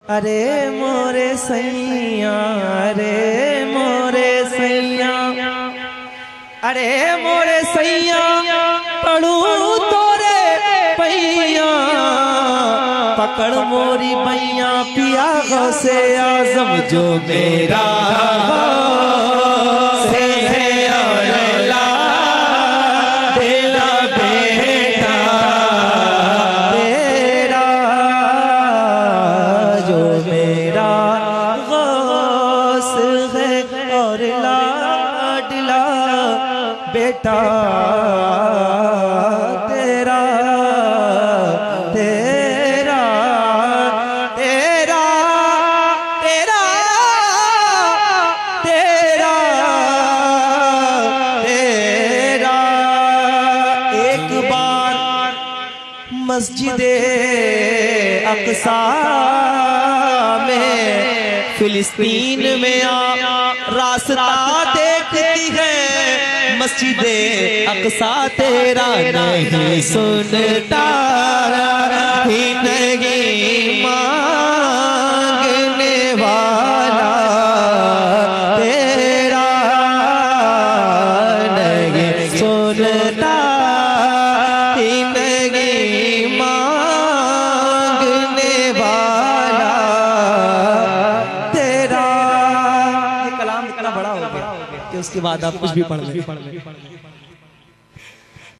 अरे मोरे सैया, अरे मोरे सैया, अरे मोरे सैया, पढ़ू तोरे पैया, पकड़ मोरी बैया पिया गौसे आजम जो मेरा बेटा तेरा तेरा तेरा तेरा तेरा तेरा। एक बार मस्जिदे अक्सा में फिलिस्तीन में रास्ता देखती है, मस्जिदे अक्सा तेरा नहीं सुनता ही नहीं मांगने वाला तेरा नहीं सुनता ही नहीं मांगने वाला तेरा। ये कलाम इतना बड़ा हो गया कि उसके बाद आप कुछ भी पढ़ लें।